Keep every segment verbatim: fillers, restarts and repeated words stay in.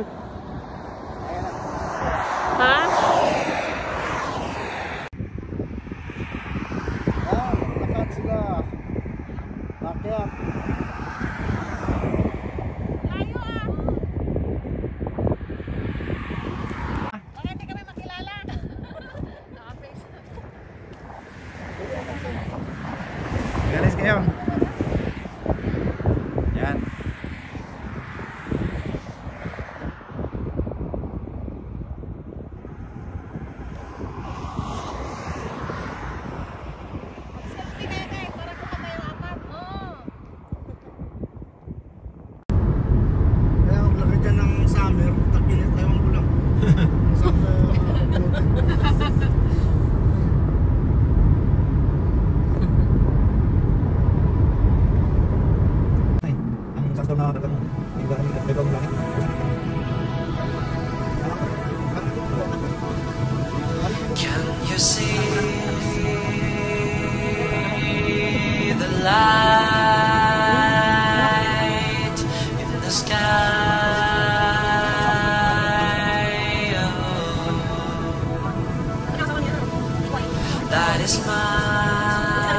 Ha? Ah, lakad sila. Akyat. Layo ah. Baka hindi kami makilala. Naka-face. Galis kayo. Yan. Selfie na yun eh. Para kuha tayo apat. Oo. Kaya maglagay dyan ng summer, tag-init, ewan ko lang. Summer, ay, ang sakto na dagang iba ang dagang langit. Can you see the light in the sky? Oh, that is my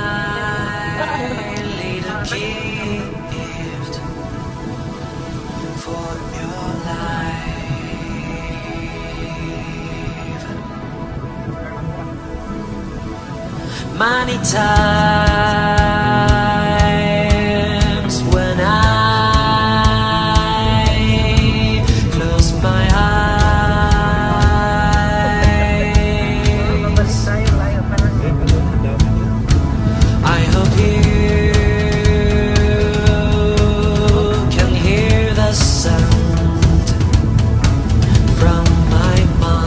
little gift for your life. Many times when I close my eyes, I hope you can hear the sound from my mind.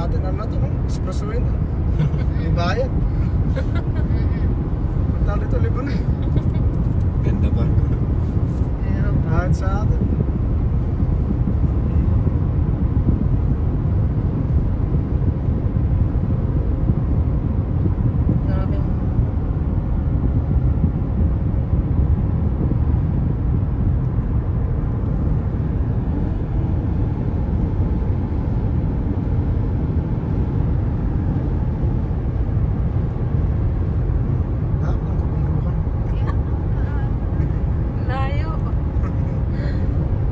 natin ano na to, no? Expressway na. May bayad. Punta dito, libre na. Ganda ba? Pero, Lahat sa atin. grabe mo. Lahat ng kabundukan. Layo.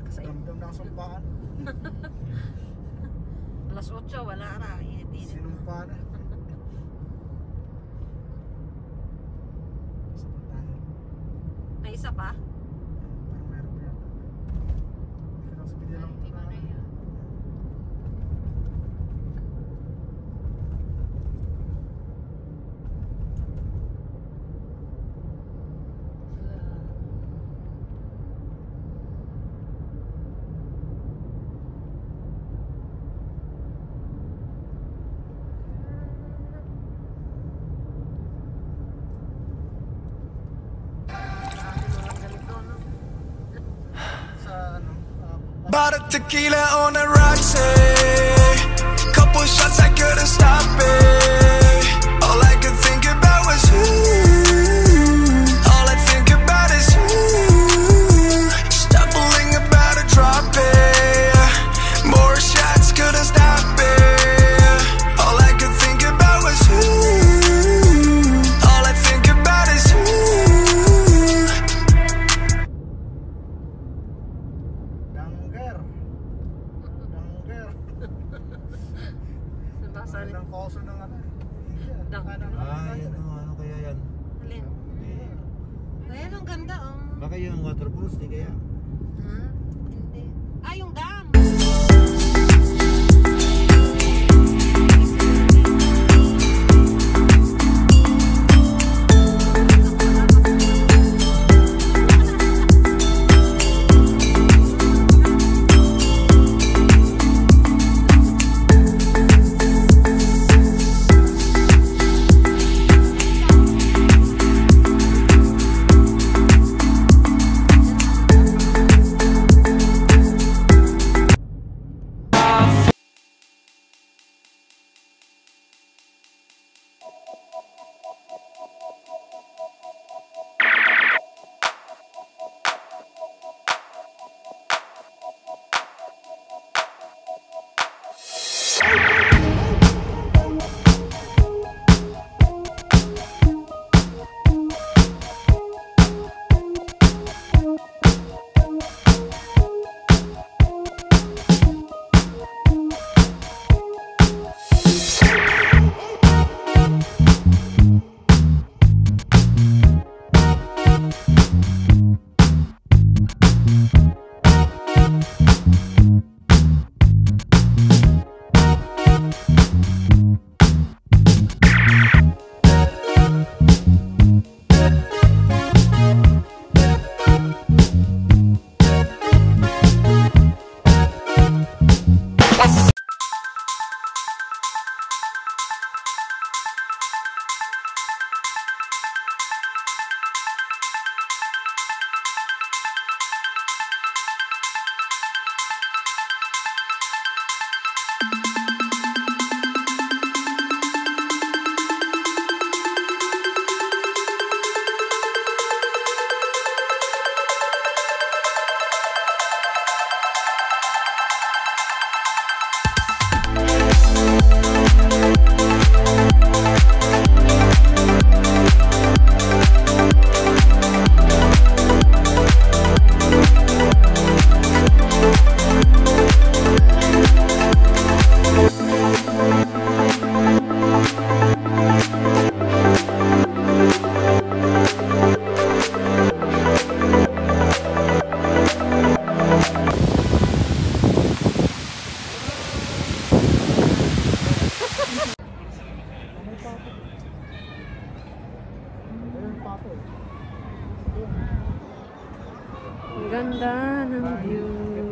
Sa Damdam na sumpaan. alas otso, wala na. Init-init. Sinumpa na. Saan tayo? May isa pa? Parang meron pa yata. Hindi ko lang sabihin lang. Hindi ko na yun. Sa ano? ah, Bought a tequila on the rocks, eh. Couple shots, I couldn't stop it. All I could think about was you. All I think about is you. Stumbling about to drop it. More shots, couldn't stop it. All I could think about was you. All I think about is you. Danger. Danger. Nabasa Ng koso ng ano. Dang. Ah, yan o. Ano kaya yan? Alin? Ayan, ang ganda, oh. Baka yung waterproof, di kaya? Ha? Hindi. Ah, yung dam! Ang ganda ng view.